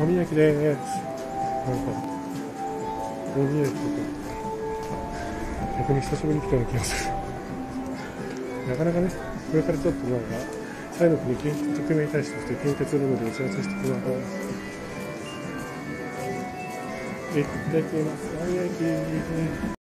大宮駅です。なんか大宮駅とか逆に久しぶりに来たような気がする。なかなかね、これからちょっとなんか再度に近鉄に対して近鉄ロゴで打ち合わせしてきます。行ってきます。大宮駅。